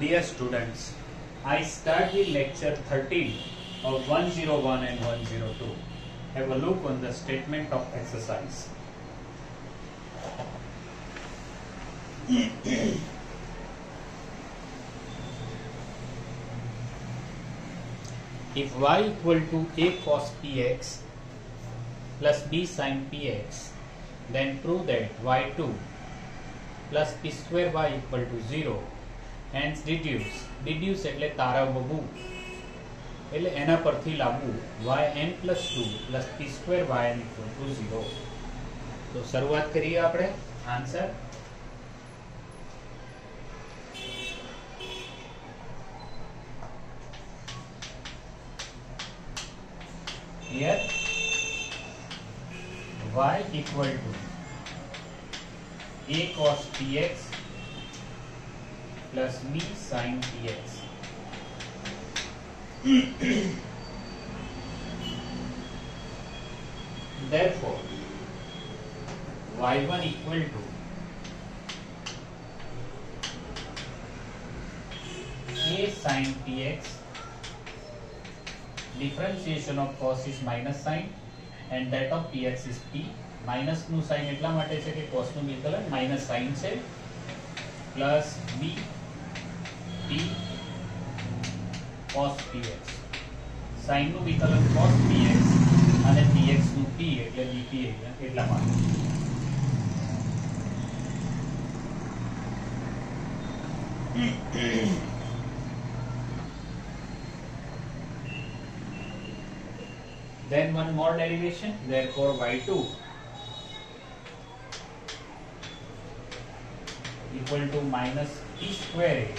Dear students, I start with lecture 13 of 101 and 102. Have a look on the statement of exercise. If y equal to a cos px plus b sin px, then prove that y2 plus p square y equal to 0. Hence deduce એટલે તારવવું એટલે એના પરથી લાવવું yn plus 2 plus p square yn equal to 0. તો શરૂઆત કરીએ આપણે answer. Here y equal to a cos px plus b sin px. Therefore, y1 equal to a sin px. Differentiation of cos is minus sign and that of px is p. Minus નું sign એટલા માટે છે કે cos નું વિકલન minus sine છે, plus b p cos px. Sine નું વિકલન cos px અને px નું p એટલે bp એટલા માટે. Then one more derivation, therefore y2 equal to minus p square a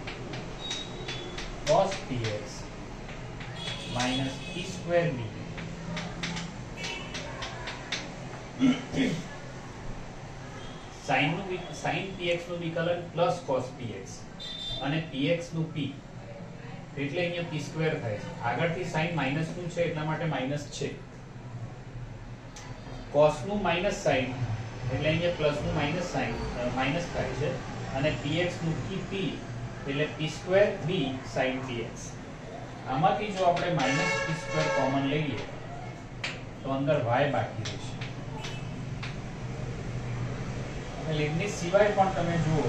cos px minus p square b sin px નું વિકલન plus cos px અને px નું p એટલે અહીંયા p સ્ક્વેર થાય છે. આગળથી sin માઈનસ નું છે એટલા માટે માઈનસ છે. cos નું માઈનસ sin એટલે અહીંયા પ્લસ નું માઈનસ sin માઈનસ થાય છે અને px નું p એટલે p square b sin px. આમાંથી જો આપણે માઈનસ p સ્ક્વેર કોમન લઈએ તો અંદર y બાકી રહેશે. અને લીબનીઝ સિવાય પણ તમે જુઓ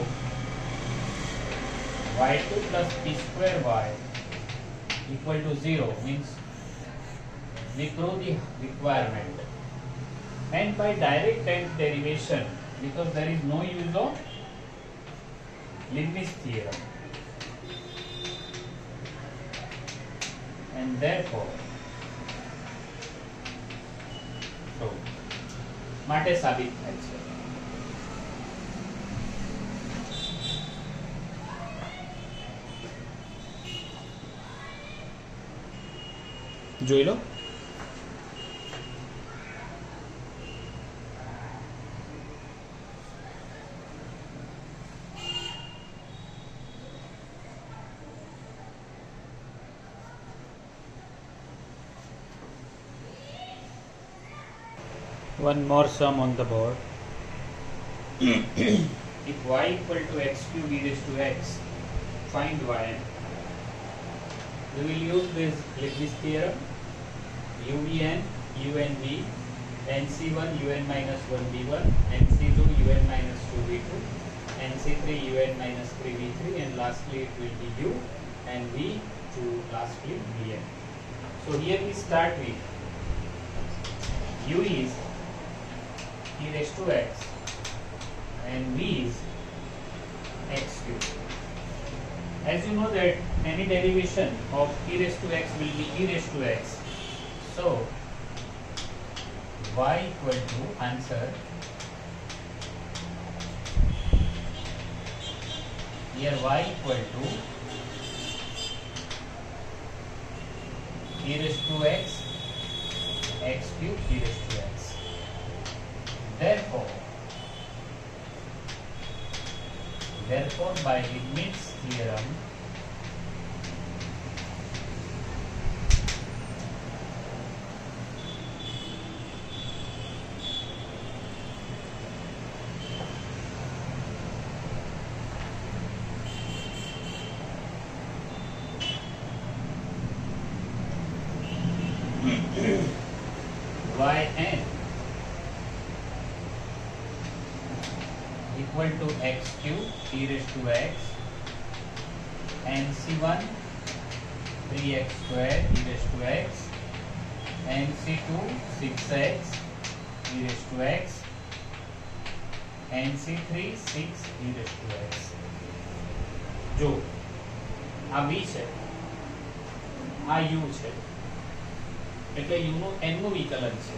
y2 plus p square y equal to 0 means we prove the requirement, and by direct derivation, because there is no use of Leibniz theorem, and therefore so માટે સાબિત થાય છે. જોઈ લો. One more sum on the board. If y equal to x cube e raised to x, find yn. We will use this Leibniz theorem. UVN, UNV, NC1 UN minus 1V1, NC2 UN minus 2V2, NC3 UN minus 3V3, and lastly it will be U and V to lastly Vn. So here we start with U is e raised to x and V is x cube. As you know that any derivation of e raised to x will be e raised to x. So y equal to answer here y equal to e raised to x x cube e raised to x. Therefore by Leibniz theorem yn equal to x cube e raised to x nc1 3x square e raised to x nc2 6x e raised to x nc3 6 e raised to x. જો આ v છે, આ u છે, એટલે u નું n નું વિકલન છે.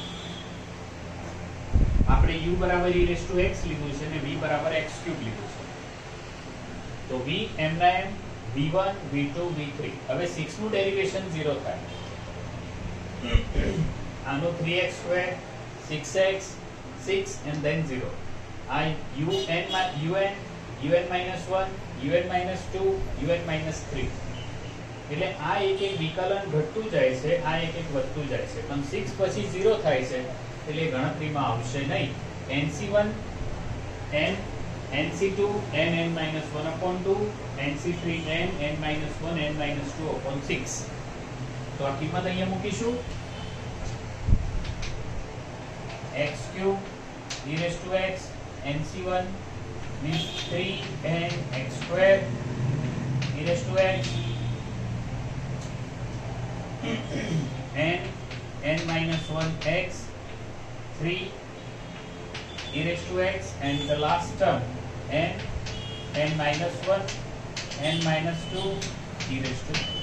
આપણે u બરાબર e raised to x લીધું છે ને v બરાબર x cube લીધું છે. તો v m ના m v1 v2 v3. હવે 6 નું ડેરિવેશન 0 થાય. આનો 3x square 6x 6 and then 0. આ un minus 1 un minus 2 un minus 3. એટલે આ એક એક વિકલન ઘટતું જાય છે, આ એક એક વધતું જાય છે, પણ 6 પછી 0 થાય છે એટલે ગણતરીમાં આવશે નહીં. nc1 n nc2 n n minus 1 upon 2 nc3 n n minus 1 n minus 2 upon 6. તો આ કિંમત અહીંયા મૂકીશું. x cube e raised to x nc1 means 3n x square e raised to x n n minus 1 x 3 e raised to x and the last term n n minus 1 n minus 2 e raised to x.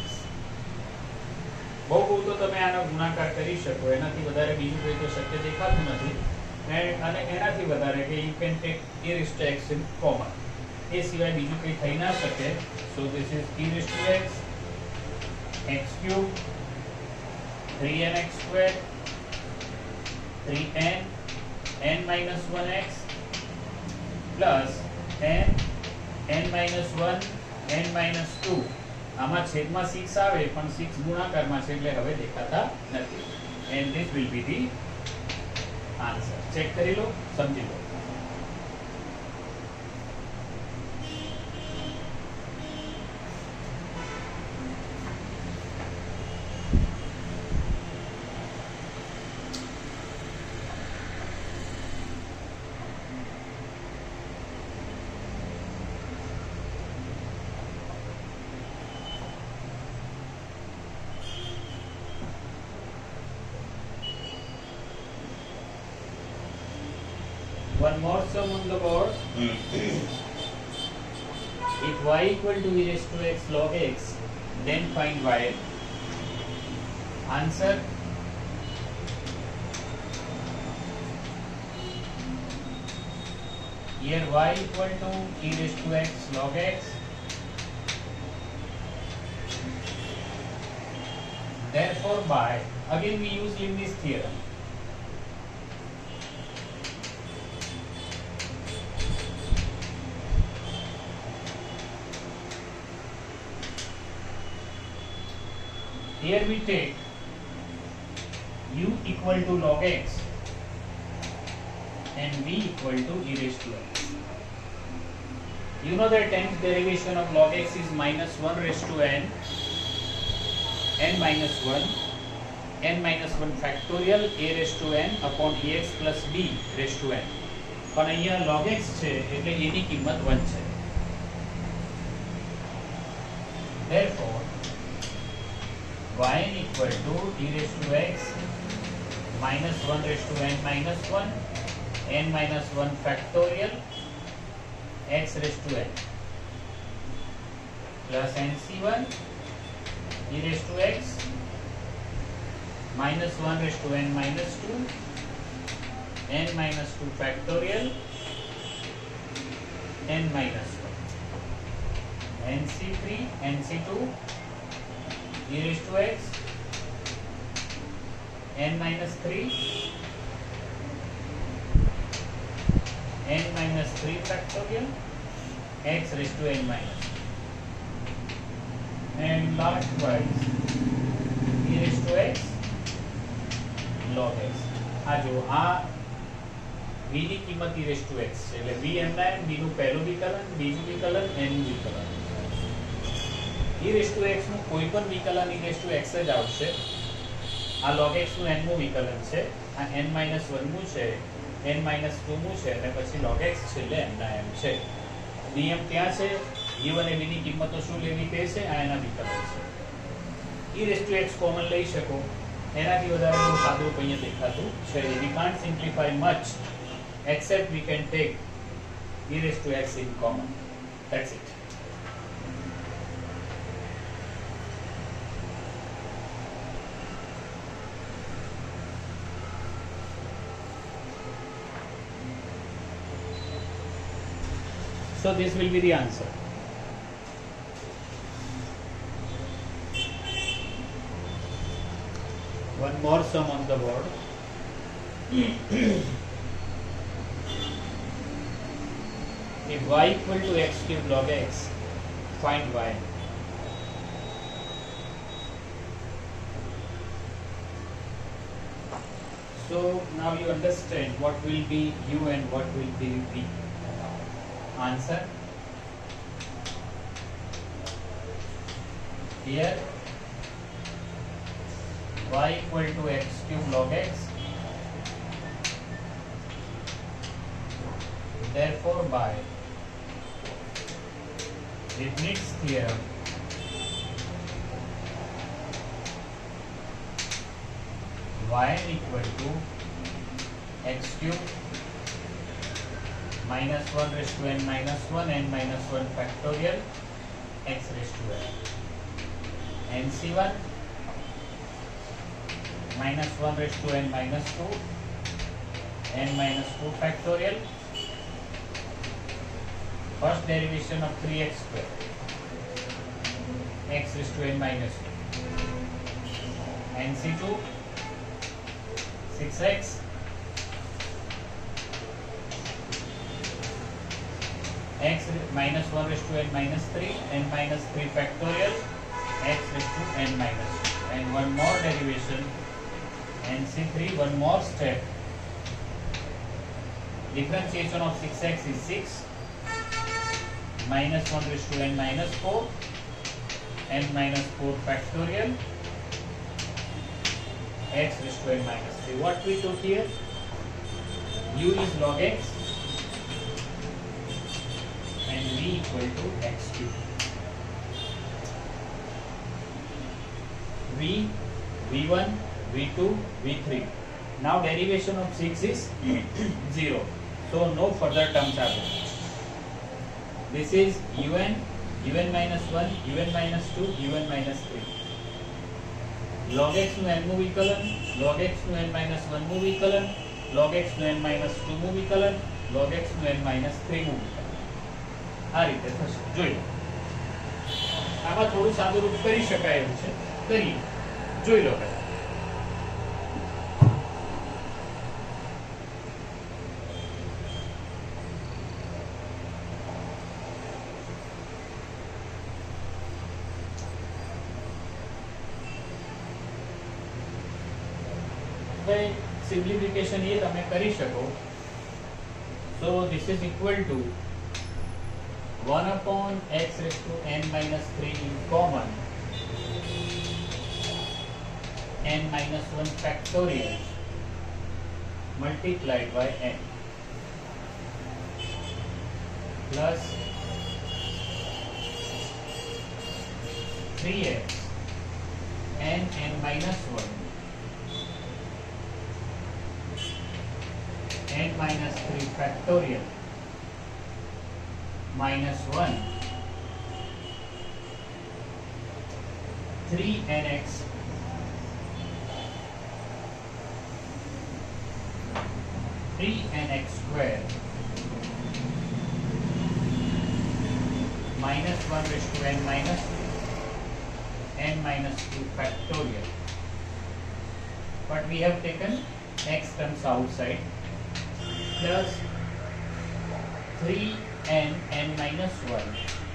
બહુ તો તમે આનો ગુણાકાર કરી શકો, એનાથી વધારે બીજું કોઈ તો શક્ય દેખાતું નથી. અને એનાથી વધારે કે you can take e raised to x in common. એ સિવાય બીજું કંઈ થઈ ના શકે. So this is e raised to x x cube 3nx square 3n n minus 1x plus n n minus 1 n minus 2. આમાં છેદમાં 6 આવે પણ 6 ગુણાકારમાં છે એટલે હવે દેખાતા નથી. and this will be the answer. Check કરી લો, સમજી લો. One more sum on the board. If y equal to e raised to x log x, then find y. Answer. Here y equal to e raised to x log x. Therefore by, again we use Leibniz theorem. Here we take u equal to log x and v equal to e raised to x. You know that nth derivation of log x is minus 1 raised to n minus 1 n minus 1 factorial a raised to n upon ex plus b raised to n. પણ અહીંયા log x છે એટલે એની કિંમત 1 છે. Therefore yn equal to e raised to x minus 1 raised to n minus 1 n minus 1 factorial x raised to n plus nc1 e raised to x minus 1 raised to n minus 2 n minus 2 factorial n minus 1 nc3 nc2 e raised to x n minus 3 n minus 3 factorial x raised to n minus 2 and likewise e raised to x log x. આ જો આ v ની કિંમત e raised to x છે એટલે v m ના m v નું પહેલું વિકલન, બીજું વિકલન, n નું વિકલન. e raised to x નું કોઈ પણ વિકલન e raised to x જ આવશે. આ log x નું n નું વિકલન છે આ n-1 મુ છે, n-2 મુ છે અને પછી log x છેલ્લે n ના m છે. નિયમ ત્યાં છે u અને v ની કિંમતો શું લેવી તે છે, આ એના વિકલ્પ છે. e⁻x કોમન લઈ શકો, એનાથી વધારે બહુ સાદું અહીંયા દેખાતું છે. we can't simplify much except we can take e⁻x in common. That's it. So this will be the answer. One more sum on the board. If y equal to x cube log x, find y. So now you understand what will be u and what will be v. Answer here, y equal to x cube log x, therefore by Leibniz theorem y equal to x cube minus 1 raised to n minus 1 n minus 1 factorial x raised to n. nc1 minus 1 raised to n minus 2 n minus 2 factorial. First derivation of 3x square x raised to n minus 2. nc2 6x x minus 1 raised to n minus 3 n minus 3 factorial x raised to n minus 2. And one more derivation, nc3, one more step. Differentiation of 6x is 6 minus 1 raised to n minus 4 n minus 4 factorial x raised to n minus 3. What we took here, u is log x and v equal to x cube. v, v1, v2, v3. Now derivation of 6 is 0. So no further terms are there. This is un, un minus 1, un minus 2, un minus 3. Log x નું n નું વિકલન, log x નું n minus 1 નું વિકલન, log x નું n minus 2 નું વિકલન, log x નું n minus 3 નું વિકલન. આ રીતે થશે. જોઈ આમાં થોડું સાદું રૂપ કરી શકાય એવું છે, કરીએ, જોઈ લો. સિમ્પ્લિફિકેશન એ તમે કરી શકો. So this is equal to 1 upon x raised to n minus 3 in common n minus 1 factorial multiplied by n plus 3x n minus 1 n minus 3 factorial minus 1 3nx square minus 1 raised to n minus 2 factorial. But we have taken x terms outside, plus 3n minus 1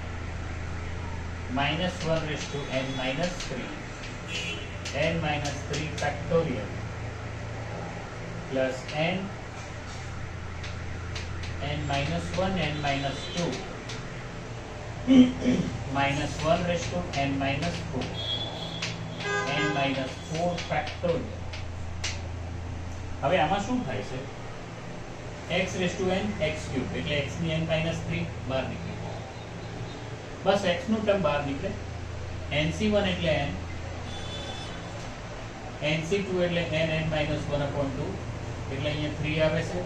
minus 1 raised to n minus 3 n minus 3 factorial plus n minus 1 n minus 2 minus 1 raised to n minus 4 n minus 4 factorial હવે આમાં શું થાય છે, x raise to n x cube એટલે x ની n - 3 બહાર નીકળી, બસ x નું ટર્મ બહાર નીકળે. nc1 એટલે n, nc2 એટલે n - 1/2 એટલે અહીંયા 3 આવે છે.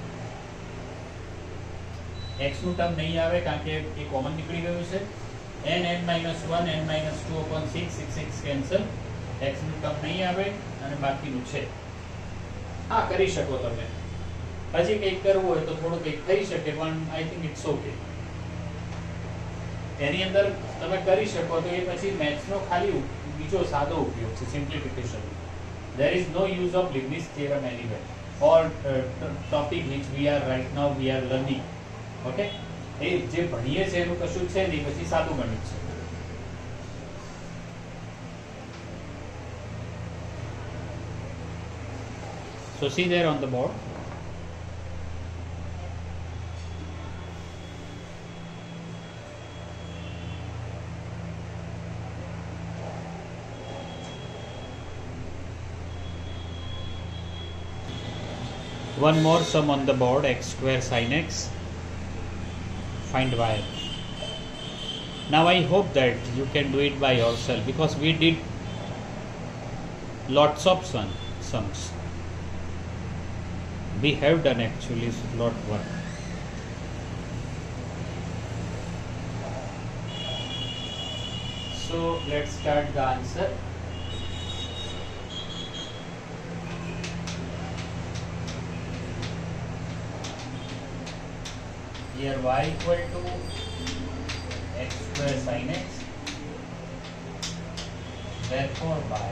x નું ટર્મ નહીં આવે કારણ કે એ કોમન નીકળી ગયું છે. n - 1 n - 2/6 6 કેન્સલ, x નું ટર્મ નહીં આવે અને બાકીનું છે. હા કરી શકો તમે, હજી કંઈક કરવું હોય તો થોડું કંઈક થઈ શકે પણ આઈ થિંક ઇટ્સ ઓકે. એની અંદર તમે કરી શકો તો એ પછી મેથ્સનો ખાલી બીજો સાદો ઉપયોગ છે, simplification. there is no use of Leibniz theorem anywhere or topic which we are right now we are learning. Okay, એ જે ભણીએ છે એનું કશું છે નહીં, પછી સાદું ગણિત છે. So see there on the board. One more sum on the board, x square sin x. Find y. Now I hope that you can do it by yourself because we did lots of sums. We have done actually lot work. So let's start the answer. Here y equal to x square sin x. Therefore y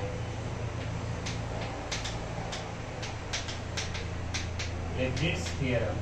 Leibniz theorem.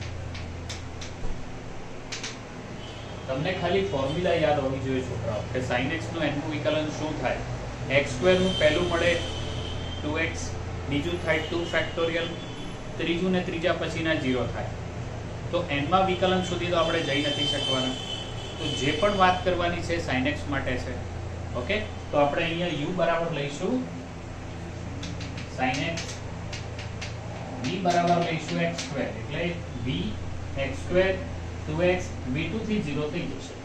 તમને ખાલી formula યાદ હોવી જોઈએ છોકરાઓ કે sin x નું n નું વિકલન શું થાય. x સ્ક્વેર નું પહેલું મળે 2x, બીજું થાય 2 ફેક્ટોરિયલ, ત્રીજું ને ત્રીજા પછીના 0 થાય. તો n માં વિકલન સુધી તો આપણે જઈ નથી શકવાના. તો જે પણ વાત કરવાની છે sin x માટે છે. ઓકે, તો આપણે અહીંયા u બરાબર લઈશું sin x, v બરાબર લઈશું x સ્ક્વેર એટલે v x square 2x v2 થી 0 થઈ જશે.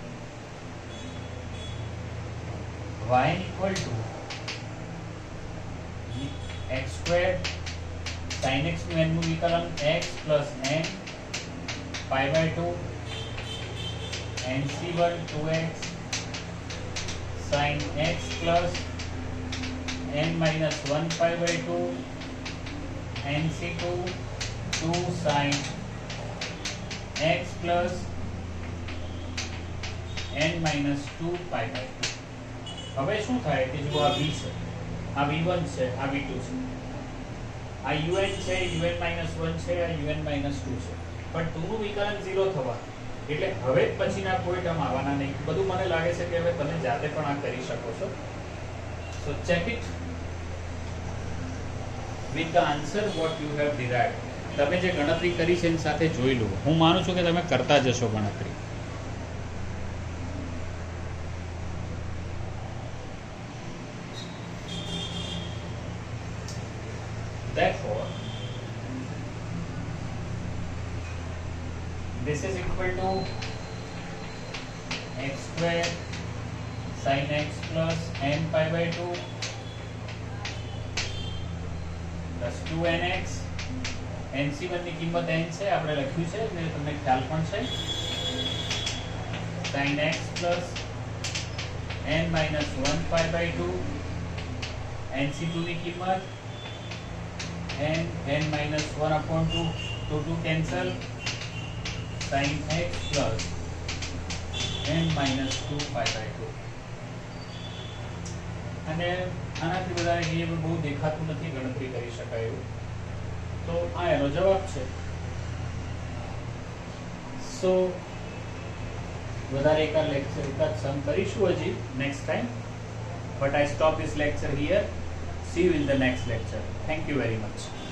y equal to x square sin x નું n નું વિકલન x plus n pi by 2 nc1 2x sin x plus n minus 1 pi by 2 nc2 2 sin x plus n minus 2 pi by 2. હવે શું થાય કે જો આ v છે, આ v1 છે, આ v2 છે, આ un છે, un minus 1 છે, આ un minus 2 છે, પણ 2 નું વિકલન 0 થવા એટલે હવે પછીના કોઈ ટર્મ આવવાના નહીં. બધું મને લાગે છે કે હવે તમે જાતે પણ આ કરી શકો છો. So check it with the answer what you have derived. તમે જે ગણતરી કરી છે એની સાથે જોઈ લો. હું માનું છું કે તમે કરતા જશો ગણતરી. Therefore this is equal to x square sin x plus n pi by 2 plus 2nx. nc1 ની કિંમત n છે, આપણે લખ્યું છે એટલે તમને ખ્યાલ પણ છે. sin x plus n minus 1 pi by 2 nc2 ની કિંમત n minus 1/2 to 2 cancel sin x plus n minus 2 pi by 2. અને આનાથી વધારે એ બહુ દેખાતું નથી, ગણતરી કરી શકાય એવું. તો આ એનો જવાબ છે. સો વધારે એકાદ લેક્ચર એકાદ સમ કરીશું હજી next time, but I stop this lecture here. See you in the next lecture. Thank you very much.